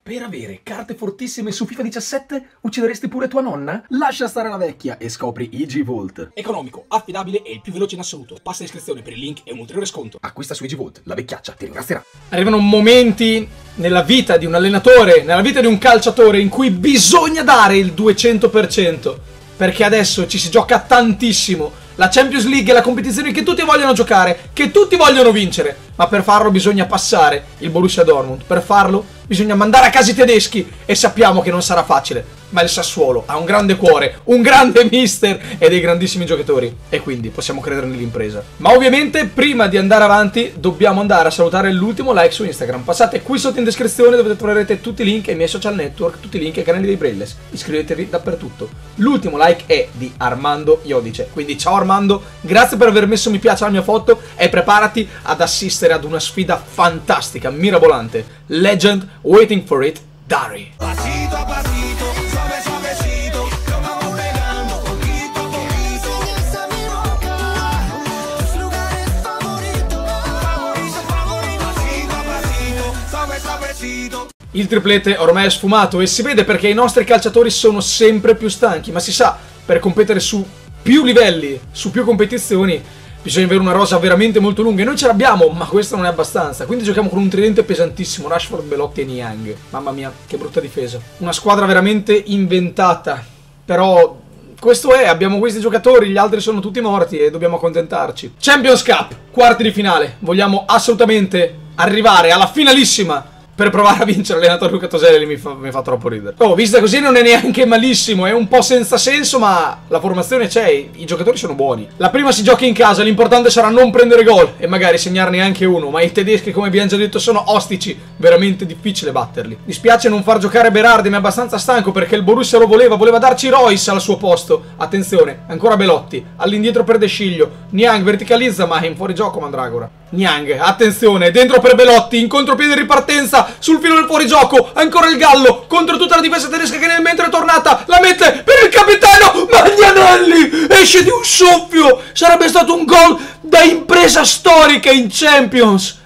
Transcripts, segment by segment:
Per avere carte fortissime su FIFA 17 uccideresti pure tua nonna? Lascia stare la vecchia e scopri EG-Volt. Economico, affidabile e il più veloce in assoluto. Passa l'iscrizione per il link e un ulteriore sconto. Acquista su EG-Volt, la vecchiaccia ti ringrazierà. Arrivano momenti nella vita di un allenatore, nella vita di un calciatore, in cui bisogna dare il 200%. Perché adesso ci si gioca tantissimo. La Champions League è la competizione che tutti vogliono giocare, che tutti vogliono vincere. Ma per farlo bisogna passare il Borussia Dortmund. Per farlo bisogna mandare a casa i tedeschi. E sappiamo che non sarà facile. Ma il Sassuolo ha un grande cuore, un grande mister e dei grandissimi giocatori. E quindi possiamo credere nell'impresa. Ma ovviamente prima di andare avanti dobbiamo andare a salutare l'ultimo like su Instagram. Passate qui sotto in descrizione dove troverete tutti i link ai miei social network, tutti i link ai canali dei Brainless. Iscrivetevi dappertutto. L'ultimo like è di Armando Iodice. Quindi ciao Armando, grazie per aver messo mi piace alla mia foto e preparati ad assistere ad una sfida fantastica, mirabolante. Legend waiting for it, Dari. Pasito a pasito, suave suavecito, lo vamos pegando poquito a poquito. Esa mi boca, tus lugares favoritos, favorito, favorito. Pasito a pasito, suave suavecito. Il triplete ormai è sfumato e si vede perché i nostri calciatori sono sempre più stanchi, ma si sa, per competere su più livelli, su più competizioni, bisogna avere una rosa veramente molto lunga e noi ce l'abbiamo, ma questo non è abbastanza. Quindi giochiamo con un tridente pesantissimo, Rashford, Belotti e Niang. Mamma mia, che brutta difesa. Una squadra veramente inventata. Però questo è, abbiamo questi giocatori, gli altri sono tutti morti e dobbiamo accontentarci. Champions Cup, quarti di finale. Vogliamo assolutamente arrivare alla finalissima per provare a vincere. L'allenatore Luca Toselli mi fa troppo ridere. Oh, vista così non è neanche malissimo, è un po' senza senso, ma la formazione c'è, i giocatori sono buoni. La prima si gioca in casa, l'importante sarà non prendere gol e magari segnarne anche uno, ma i tedeschi, come abbiamo già detto, sono ostici, veramente difficile batterli. Dispiace non far giocare Berardi, ma è abbastanza stanco perché il Borussia lo voleva darci Royce al suo posto. Attenzione, ancora Belotti, all'indietro per De Sciglio, Niang verticalizza ma è in fuorigioco Mandragora. Niang, attenzione, dentro per Belotti, in contropiede ripartenza, sul filo del fuorigioco, ancora il Gallo, contro tutta la difesa tedesca che nel mentre è tornata, la mette per il capitano, Magnanelli, esce di un soffio, sarebbe stato un gol da impresa storica in Champions,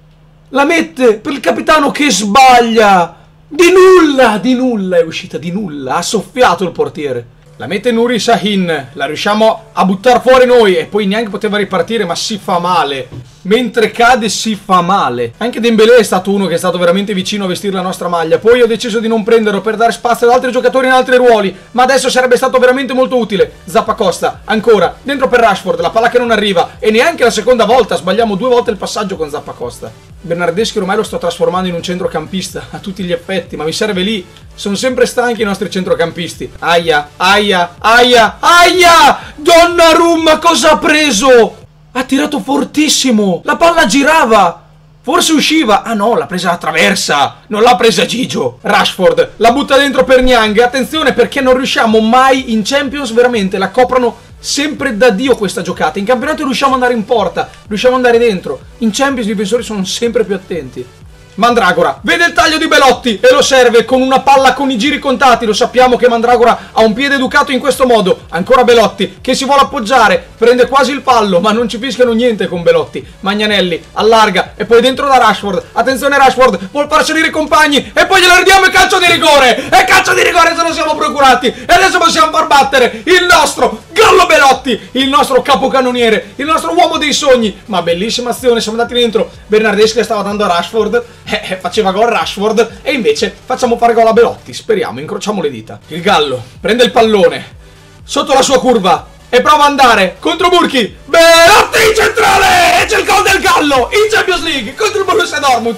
la mette per il capitano che sbaglia, di nulla è uscita, di nulla, ha soffiato il portiere. La mette Nuri Sahin, la riusciamo a buttare fuori noi e poi neanche poteva ripartire, ma si fa male. Mentre cade si fa male. Anche Dembélé è stato uno che è stato veramente vicino a vestire la nostra maglia. Poi ho deciso di non prenderlo per dare spazio ad altri giocatori in altri ruoli, ma adesso sarebbe stato veramente molto utile. Zappacosta, ancora, dentro per Rashford, la palla che non arriva. E neanche la seconda volta, sbagliamo 2 volte il passaggio con Zappacosta. Bernardeschi ormai lo sto trasformando in un centrocampista a tutti gli effetti, ma mi serve lì. Sono sempre stanchi i nostri centrocampisti. Aia, aia, aia, aia! Donnarumma cosa ha preso? Ha tirato fortissimo! La palla girava! Forse usciva! Ah no, l'ha presa a traversa! Non l'ha presa Gigio! Rashford la butta dentro per Niang. Attenzione perché non riusciamo mai in Champions, veramente la coprono sempre da Dio questa giocata. In campionato riusciamo ad andare in porta, riusciamo ad andare dentro. In Champions i difensori sono sempre più attenti. Mandragora vede il taglio di Belotti e lo serve con una palla con i giri contati. Lo sappiamo che Mandragora ha un piede educato in questo modo. Ancora Belotti che si vuole appoggiare, prende quasi il fallo ma non ci fischiano niente con Belotti. Magnanelli allarga e poi dentro da Rashford. Attenzione, Rashford vuol far salire i compagni e poi glielo ridiamo e calcio di rigore. E calcio di rigore se lo siamo procurati. E adesso possiamo far battere il nostro Gallo Belotti, il nostro capocannoniere, il nostro uomo dei sogni. Ma bellissima azione, siamo andati dentro. Bernardeschi stava dando a Rashford, faceva gol Rashford e invece facciamo fare gol a Belotti. Speriamo, incrociamo le dita. Il Gallo prende il pallone sotto la sua curva e prova ad andare contro Burki. Belotti in centrale e c'è il gol del Gallo in Champions League contro il Borussia Dortmund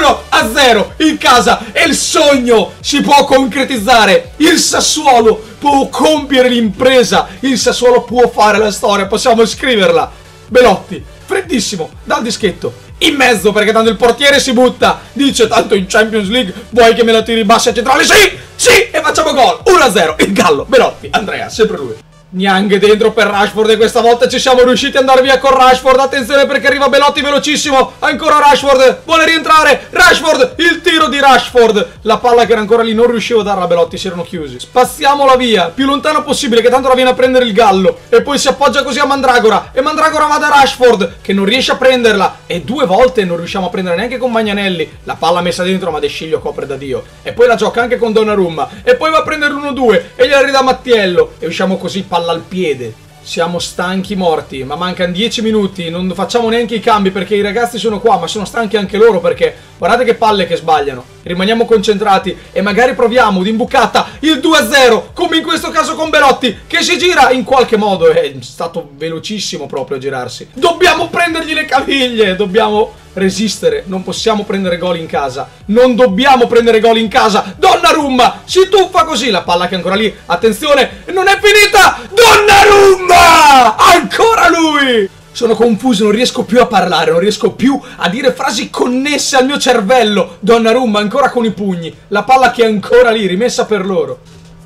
1-0 in casa e il sogno si può concretizzare. Il Sassuolo può compiere l'impresa, il Sassuolo può fare la storia, possiamo scriverla. Belotti freddissimo dal dischetto in mezzo perché tanto il portiere si butta, dice tanto in Champions League vuoi che me la tiri bassa a centrale? Sì, sì, e facciamo gol 1-0 il Gallo Belotti, Andrea, sempre lui. Niang dentro per Rashford e questa volta ci siamo riusciti ad andare via con Rashford. Attenzione perché arriva Belotti velocissimo. Ancora Rashford, vuole rientrare. Rashford, il tiro di Rashford. La palla che era ancora lì non riuscivo a darla a Belotti, si erano chiusi. Spaziamola via, più lontano possibile che tanto la viene a prendere il Gallo. E poi si appoggia così a Mandragora. E Mandragora va da Rashford che non riesce a prenderla. E 2 volte non riusciamo a prendere neanche con Magnanelli. La palla messa dentro ma De Sciglio copre da Dio. E poi la gioca anche con Donnarumma. E poi va a prendere l'1-2 e gliela ridà Mattiello. E usciamo così palla al piede. Siamo stanchi morti, ma mancano 10 minuti, non facciamo neanche i cambi perché i ragazzi sono qua, ma sono stanchi anche loro perché guardate che palle che sbagliano. Rimaniamo concentrati e magari proviamo d'imbucata il 2-0, come in questo caso con Belotti, che si gira in qualche modo, è stato velocissimo proprio a girarsi. Dobbiamo prendergli le caviglie, dobbiamo resistere, non possiamo prendere gol in casa, non dobbiamo prendere gol in casa. Donnarumma si tuffa così, la palla che è ancora lì, attenzione, non è finita. Donnarumma, ancora lui. Sono confuso, non riesco più a parlare, non riesco più a dire frasi connesse al mio cervello. Donnarumma ancora con i pugni, la palla che è ancora lì, rimessa per loro.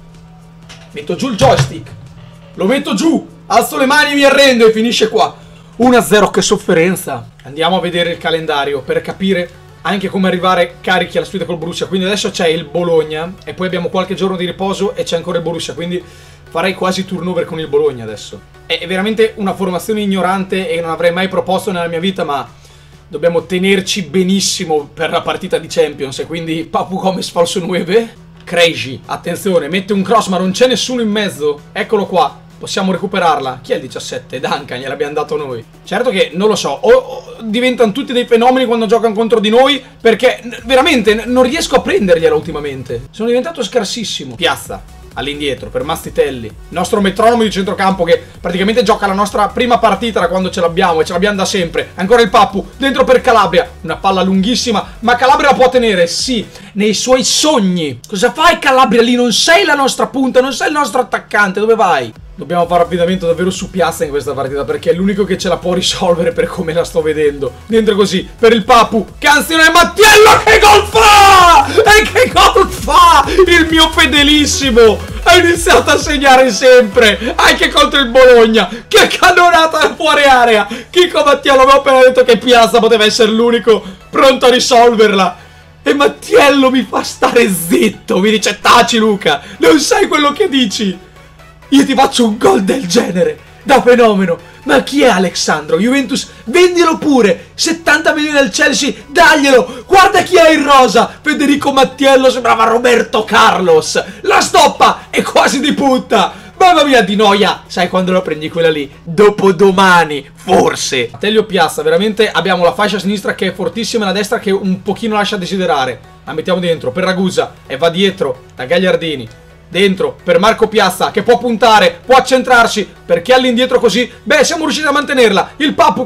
Metto giù il joystick, lo metto giù, alzo le mani, mi arrendo e finisce qua. 1-0, che sofferenza. Andiamo a vedere il calendario per capire anche come arrivare carichi alla sfida col Borussia. Quindi adesso c'è il Bologna e poi abbiamo qualche giorno di riposo e c'è ancora il Borussia, quindi farei quasi turnover con il Bologna adesso. È veramente una formazione ignorante e non avrei mai proposto nella mia vita, ma dobbiamo tenerci benissimo per la partita di Champions. E quindi Papu Gomez falso 9. Crazy, attenzione, mette un cross ma non c'è nessuno in mezzo. Eccolo qua. Possiamo recuperarla. Chi è il 17? Duncan, gliel'abbiamo dato noi. Certo che, non lo so, o diventano tutti dei fenomeni quando giocano contro di noi, perché veramente non riesco a prendergliela ultimamente. Sono diventato scarsissimo. Piazza all'indietro per Mastitelli, il nostro metronomo di centrocampo che praticamente gioca la nostra prima partita da quando ce l'abbiamo e ce l'abbiamo da sempre. Ancora il Papu dentro per Calabria, una palla lunghissima, ma Calabria la può tenere, sì, nei suoi sogni. Cosa fai Calabria lì? Non sei la nostra punta, non sei il nostro attaccante, dove vai? Dobbiamo fare affidamento davvero su Piazza in questa partita perché è l'unico che ce la può risolvere per come la sto vedendo. Dentro così, per il Papu, canzone Mattiello, che gol fa! E che gol fa! Il mio fedelissimo ha iniziato a segnare sempre, anche contro il Bologna. Che cannonata fuori area! Chico Mattiello, avevo appena detto che Piazza poteva essere l'unico pronto a risolverla. E Mattiello mi fa stare zitto, mi dice taci Luca, non sai quello che dici. Io ti faccio un gol del genere, da fenomeno. Ma chi è Alexandro? Juventus, vendilo pure. 70 milioni al Chelsea, daglielo. Guarda chi è in rosa. Federico Mattiello, sembrava Roberto Carlos. La stoppa è quasi di punta. Mamma mia, di noia. Sai quando la prendi quella lì? Dopodomani, forse. Telio Piazza, veramente abbiamo la fascia sinistra che è fortissima e la destra che un pochino lascia a desiderare. La mettiamo dentro per Ragusa e va dietro da Gagliardini. Dentro per Marco Piazza che può puntare, può accentrarsi. Perché all'indietro così? Beh, siamo riusciti a mantenerla. Il Papu.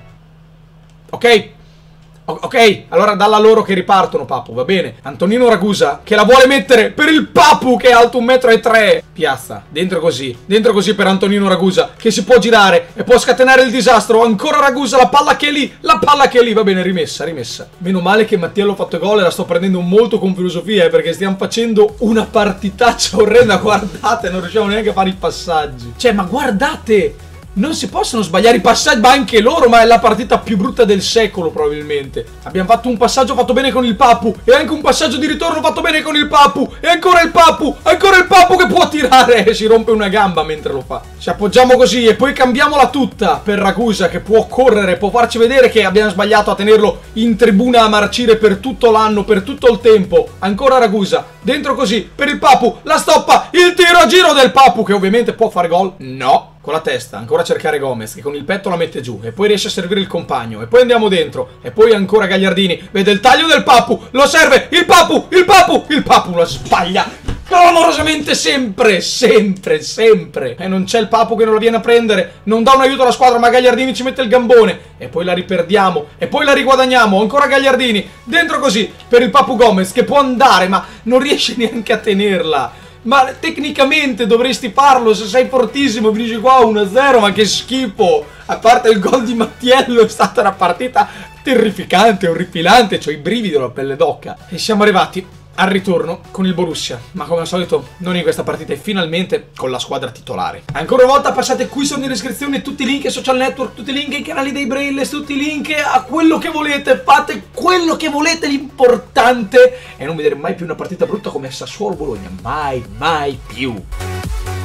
Ok. Ok, allora dalla loro che ripartono Papu, va bene. Antonino Ragusa che la vuole mettere per il Papu che è alto 1,3 m. Piazza, dentro così per Antonino Ragusa che si può girare e può scatenare il disastro. Ancora Ragusa, la palla che è lì, va bene, rimessa. Meno male che Mattiello ha fatto gol e la sto prendendo molto con filosofia, perché stiamo facendo una partitaccia orrenda, guardate, non riusciamo neanche a fare i passaggi. Cioè, ma guardate! Non si possono sbagliare i passaggi, ma anche loro, ma è la partita più brutta del secolo probabilmente. Abbiamo fatto un passaggio fatto bene con il Papu e anche un passaggio di ritorno fatto bene con il Papu e ancora il Papu che può tirare e si rompe una gamba mentre lo fa. Ci appoggiamo così e poi cambiamola tutta per Ragusa che può correre, può farci vedere che abbiamo sbagliato a tenerlo in tribuna a marcire per tutto l'anno, per tutto il tempo. Ancora Ragusa, dentro così per il Papu, la stoppa, il tiro a giro del Papu che ovviamente può fare gol. No. Con la testa, ancora a cercare Gomez che con il petto la mette giù e poi riesce a servire il compagno e poi andiamo dentro e poi ancora Gagliardini, vede il taglio del Papu, lo serve, il Papu la sbaglia clamorosamente sempre e non c'è il Papu che non la viene a prendere, non dà un aiuto alla squadra ma Gagliardini ci mette il gambone e poi la riperdiamo e poi la riguadagniamo, ancora Gagliardini, dentro così per il Papu Gomez che può andare ma non riesce neanche a tenerla. Ma tecnicamente dovresti farlo, se sei fortissimo, finisci qua 1-0, ma che schifo! A parte il gol di Mattiello è stata una partita terrificante, orripilante, c'ho i brividi alla pelle d'oca. E siamo arrivati al ritorno con il Borussia, ma come al solito non in questa partita e finalmente con la squadra titolare. Ancora una volta passate qui sotto in descrizione tutti i link ai social network, tutti i link ai canali dei Brainless, tutti i link a quello che volete, fate quello che volete, l'importante è non vedere mai più una partita brutta come Sassuolo-Bologna, mai più.